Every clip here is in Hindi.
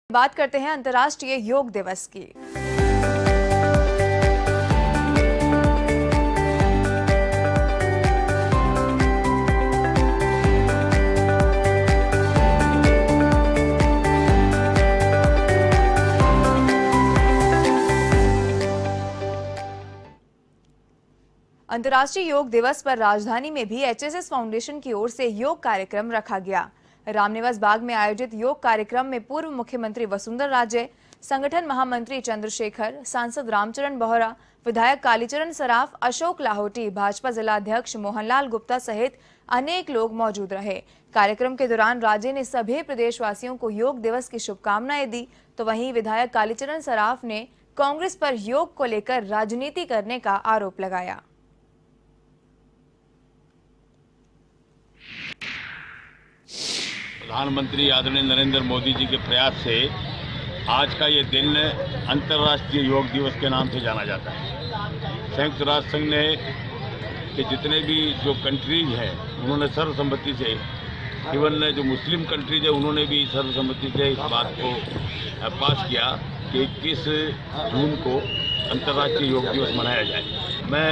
बात करते हैं अंतर्राष्ट्रीय योग दिवस की। अंतर्राष्ट्रीय योग दिवस पर राजधानी में भी एचएसएस फाउंडेशन की ओर से योग कार्यक्रम रखा गया। रामनिवास बाग में आयोजित योग कार्यक्रम में पूर्व मुख्यमंत्री वसुंधरा राजे, संगठन महामंत्री चंद्रशेखर, सांसद रामचरण बोहरा, विधायक कालीचरण सराफ, अशोक लाहौटी, भाजपा जिला अध्यक्ष मोहनलाल गुप्ता सहित अनेक लोग मौजूद रहे। कार्यक्रम के दौरान राजे ने सभी प्रदेशवासियों को योग दिवस की शुभकामनाएं दी, तो वहीं विधायक कालीचरण सराफ ने कांग्रेस पर योग को लेकर राजनीति करने का आरोप लगाया। प्रधानमंत्री आदरणीय नरेंद्र मोदी जी के प्रयास से आज का ये दिन अंतर्राष्ट्रीय योग दिवस के नाम से जाना जाता है। संयुक्त राष्ट्र संघ ने के जितने भी जो कंट्रीज हैं उन्होंने सर्वसम्मति से, इवन जो मुस्लिम कंट्रीज है उन्होंने भी सर्वसम्मति से इस बात को पास किया कि 21 जून को अंतर्राष्ट्रीय योग दिवस मनाया जाए। मैं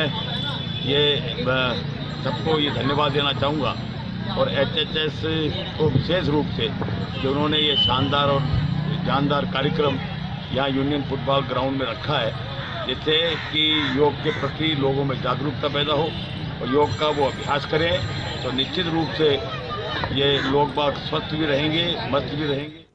सबको ये धन्यवाद देना चाहूँगा और एचएसएस को विशेष रूप से जो उन्होंने ये शानदार और जानदार कार्यक्रम यहाँ यूनियन फुटबॉल ग्राउंड में रखा है, जिससे कि योग के प्रति लोगों में जागरूकता पैदा हो और योग का वो अभ्यास करें, तो निश्चित रूप से ये लोग बहुत स्वस्थ भी रहेंगे, मस्त भी रहेंगे।